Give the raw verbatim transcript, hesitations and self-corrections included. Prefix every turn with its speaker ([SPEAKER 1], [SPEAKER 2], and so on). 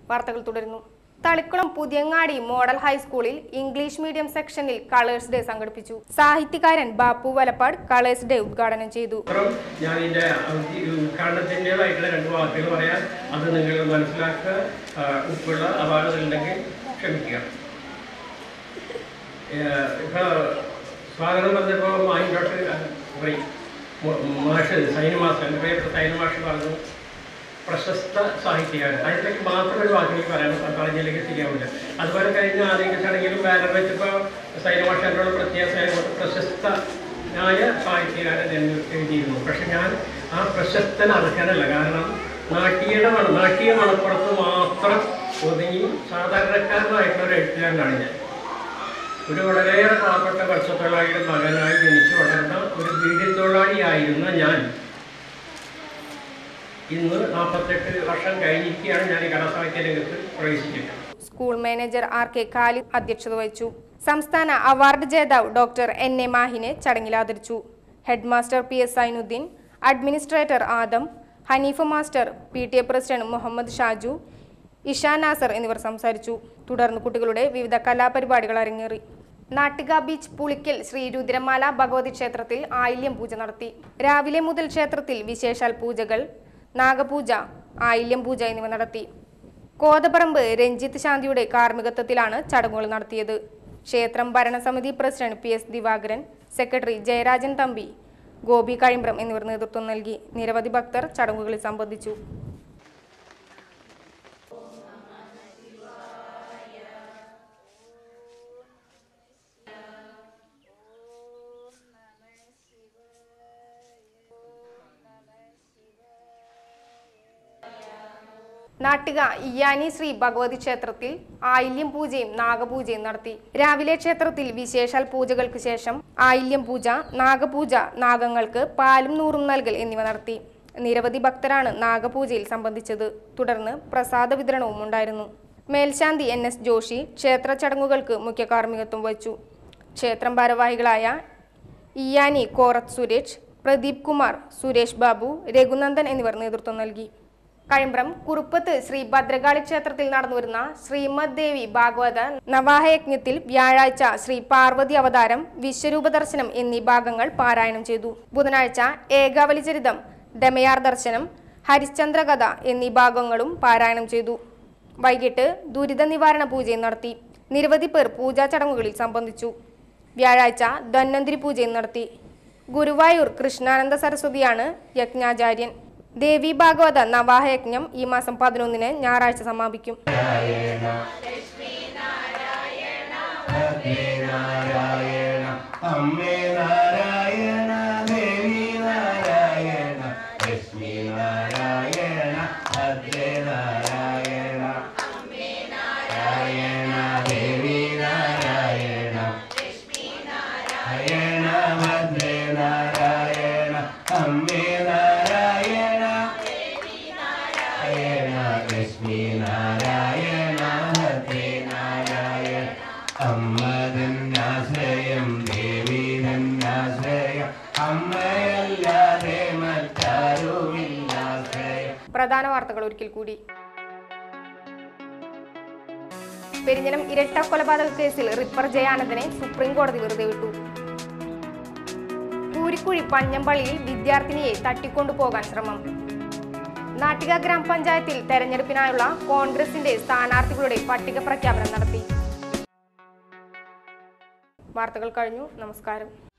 [SPEAKER 1] വാർത്തകൾ തുടരുന്നു. തളിക്കുളം പുതിയങ്ങാടി മോഡൽ ഹൈസ്കൂളിൽ ഇംഗ്ലീഷ് മീഡിയം സെക്ഷനിൽ കളേഴ്സ് ഡേ സംഘടിപ്പിച്ചു. സാഹിത്യകാരൻ ബാപ്പു വലപ്പാട് കളേഴ്സ് ഡേ ഉദ്ഘാടനം ചെയ്തു.
[SPEAKER 2] ഞാൻ ഇതിന്റെ ഉദ്ഘാടനത്തിൻ്റെതായിട്ടുള്ള രണ്ട് വാക്കുകൾ പറയാൻ അത് നിങ്ങൾ മനസ്സിലാക്കുക. ഉപ്പുള്ള അപാകതകളുണ്ടെങ്കിൽ ക്ഷമിക്കുക. ഇപ്പൊ സ്വാഗതം പറഞ്ഞപ്പോൾ മായിട്ടോട്ട് മാഷ് സൈനമാഷ് എൻ്റെ പ്രിയപ്പെട്ട സൈനമാഷ് പറഞ്ഞു പ്രശസ്ത സാഹിത്യകാരൻ. അതിലേക്ക് മാത്രം ഒരു വാക്കിലേക്ക് പറയാൻ പറഞ്ഞില്ലെങ്കിൽ ശരിയാവില്ല. അതുപോലെ കഴിഞ്ഞ ആദ്യ ചടങ്ങിലും ബാനർ വെച്ചപ്പോൾ സൈനമാഷ് എന്നോട് പ്രത്യേക സ്നേഹം പ്രശസ്തനായ സാഹിത്യകാരൻ എന്ന് എഴുതിയിരുന്നു. പക്ഷെ ഞാൻ ആ പ്രശസ്തൻ അർഹനല്ല. കാരണം നാട്യയുടെ മണ നാട്യ മണപ്പുറത്ത് മാത്രം ഒതുങ്ങി സാധാരണക്കാരനായിട്ടുള്ള ഒരു എഴുത്തുകാരനാണ് ഞാൻ. ഒരു വളരെയേറെ പാവപ്പെട്ട മത്സ്യത്തൊഴിലാളിയുടെ മകനായി ജനിച്ചു വളർന്ന ഒരു ബീഡിത്തൊഴിലാളിയായിരുന്ന ഞാൻ ഇന്ന് നാൽപ്പത്തെട്ട് വർഷം കഴിഞ്ഞിരിക്കുകയാണ് ഞാൻ ഈ കലാസാഹിത്യ രംഗത്ത് പ്രവേശിച്ചിട്ടുള്ളത്.
[SPEAKER 1] School manager R K Khalid അധ്യക്ഷത വഹിച്ചു. സംസ്ഥാന അവാർഡ് ജേതാവ് ഡോക്ടർ എൻ എ മാഹിനെ ചടങ്ങിൽ ആദരിച്ചു. Head master P S Zainuddin, administrator Adam, Haneefa master, P T A president Muhammad Shaju, Isha Nasar എന്നിവർ സംസാരിച്ചു. തുടർന്ന് കുട്ടികളുടെ വിവിധ കലാപരിപാടികൾ അരങ്ങേറി. നാട്ടിക ബീച്ച് പുളിക്കൽ ശ്രീ രുദ്രമാല ഭഗവതി ക്ഷേത്രത്തിൽ ആയില്യം പൂജ നടത്തി. രാവിലെ മുതൽ ക്ഷേത്രത്തിൽ വിശേഷാൽ പൂജകൾ, നാഗപൂജ, ആയില്യം പൂജ എന്നിവ നടത്തി. കോതപറമ്പ് രഞ്ജിത്ത് ശാന്തിയുടെ കാർമ്മികത്വത്തിലാണ് ചടങ്ങുകൾ നടത്തിയത്. ക്ഷേത്രം ഭരണസമിതി president P S Divakaran, secretary Jayarajan Thampi, Gopi Kazhimbram എന്നിവർ നേതൃത്വം നൽകി. നിരവധി ഭക്തർ ചടങ്ങുകളിൽ സംബന്ധിച്ചു. നാട്ടിക ഇയ്യാനി ശ്രീ ഭഗവതി ക്ഷേത്രത്തിൽ ആയില്യം പൂജയും നാഗപൂജയും നടത്തി. രാവിലെ ക്ഷേത്രത്തിൽ വിശേഷാൽ പൂജകൾക്ക് ശേഷം ആയില്യം പൂജ, നാഗപൂജ, നാഗങ്ങൾക്ക് പാലും നൂറും നൽകൽ എന്നിവ നടത്തി. നിരവധി ഭക്തരാണ് നാഗപൂജയിൽ സംബന്ധിച്ചത്. തുടർന്ന് പ്രസാദ വിതരണവും ഉണ്ടായിരുന്നു. മേൽശാന്തി എൻ എസ് ജോഷി ക്ഷേത്ര ചടങ്ങുകൾക്ക് മുഖ്യ കാർമ്മികത്വം വഹിച്ചു. ക്ഷേത്രം ഭാരവാഹികളായ ഇയ്യാനി കോറത്ത് സുരേഷ്, പ്രദീപ് കുമാർ, സുരേഷ് ബാബു, രഘുനന്ദൻ എന്നിവർ നേതൃത്വം നൽകി. കഴിമ്പ്രം കുറുപ്പത്ത് ശ്രീ ഭദ്രകാളി ക്ഷേത്രത്തിൽ നടന്നുവരുന്ന ശ്രീമദ് ദേവി ഭാഗവത നവാഹയജ്ഞത്തിൽ വ്യാഴാഴ്ച ശ്രീ പാർവതി അവതാരം, വിശ്വരൂപ ദർശനം എന്നീ ഭാഗങ്ങൾ പാരായണം ചെയ്തു. ബുധനാഴ്ച ഏകാവലി ചരിതം, ദമയാർ ദർശനം, ഹരിശ്ചന്ദ്രകഥ എന്നീ ഭാഗങ്ങളും പാരായണം ചെയ്തു. വൈകിട്ട് ദുരിത നിവാരണ പൂജയും നടത്തി. നിരവധി പേർ പൂജാ ചടങ്ങുകളിൽ സംബന്ധിച്ചു. വ്യാഴാഴ്ച ധന്വന്തിരി പൂജയും നടത്തി. ഗുരുവായൂർ കൃഷ്ണാനന്ദ സരസ്വതിയാണ് യജ്ഞാചാര്യൻ. ദേവി ഭാഗവത നവാഹയജ്ഞം ഈ മാസം പതിനൊന്നിന് ഞായറാഴ്ച സമാപിക്കും. പ്രധാന വാർത്തകൾ ഒരിക്കൽ കൂടി. പെരിഞ്ഞനം ഇരട്ട കൊലപാതക കേസിൽ റിപ്പർ ജയാനന്ദനെ സുപ്രീം കോടതി വെറുതെ വിട്ടു. പൂരിക്കുഴി പഞ്ഞമ്പള്ളിയിൽ വിദ്യാർത്ഥിനിയെ തട്ടിക്കൊണ്ടുപോകാൻ ശ്രമം. നാട്ടിക ഗ്രാമപഞ്ചായത്തിൽ തെരഞ്ഞെടുപ്പിനായുള്ള കോൺഗ്രസിന്റെ സ്ഥാനാർത്ഥികളുടെ പട്ടിക പ്രഖ്യാപനം നടത്തി. വാർത്തകൾ കഴിഞ്ഞു. നമസ്കാരം.